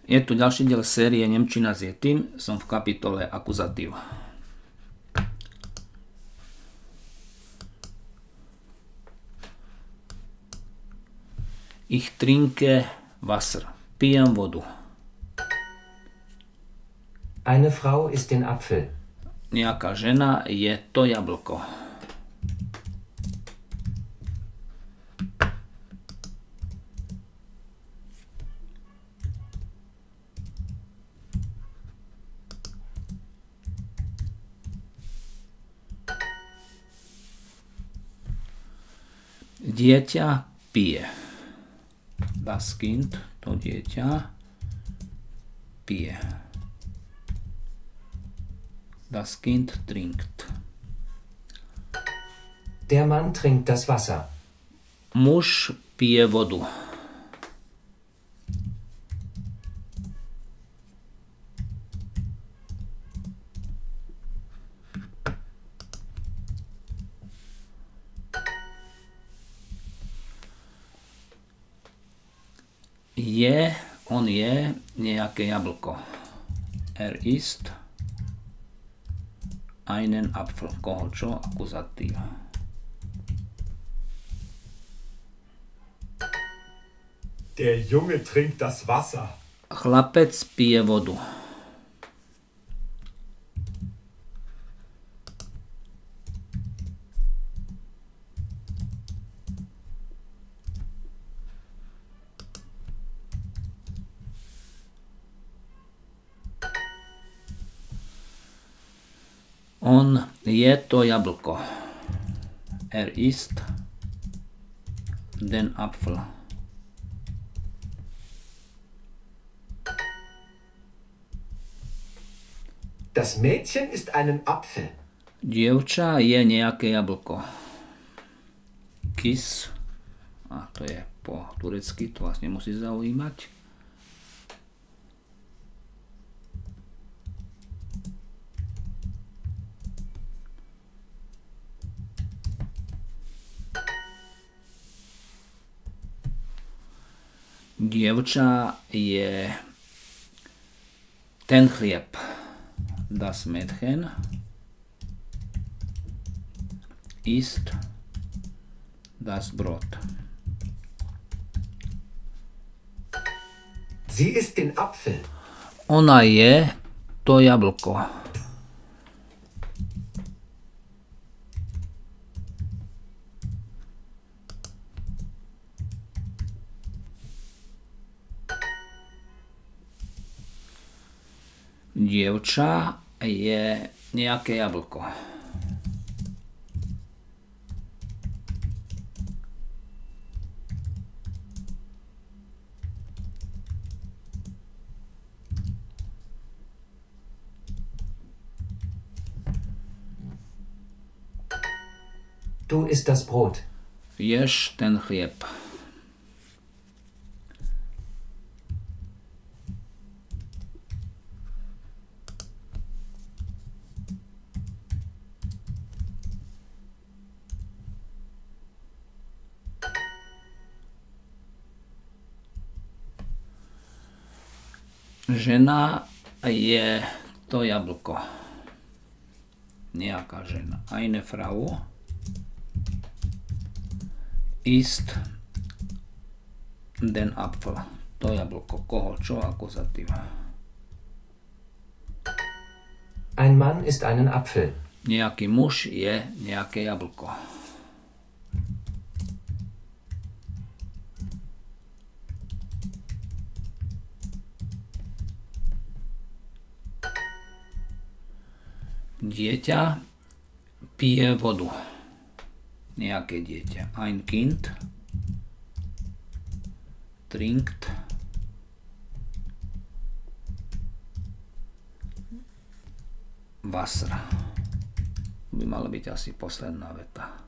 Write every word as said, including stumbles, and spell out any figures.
Je tu ďalší diel série Nemčina s Yetim. Som v kapitole akuzatív. Ich trinke Wasser. Pijem vodu. Eine Frau isst den Apfel. Nejaká žena je to jablko. Dieťa pije. Das Kind, to dieťa, pije. Das Kind trinkt. Der Mann trinkt das Wasser. Muž pije vodu. Je, on je nejaké jablko. Er isst einen Apfel. Koho čo? Akuzatív. Der Junge trinkt das Wasser. Chlapec pije vodu. On je to jablko. Er isst den Apfel. Das Mädchen isst einen Apfel. Dievča je nejaké jablko. Kis. A to je po turecky, to vás nemusí zaujímať. Dievča je ten chlieb. Das Mädchen isst das Brot. Sie isst den Apfel. Ona je to jablko. Dievča je nejaké jablko. Du isst das Brot. Ješ ten chlieb. Žena je to jablko. Nejaká žena. Eine Frau isst den Apfel. To jablko. Koho čo? Akuzatív. Ein Mann isst einen Apfel. Nejaký muž je nejaké jablko. Dieťa pije vodu. Nejaké dieťa. Ein Kind trinkt Wasser. By mala byť asi posledná veta.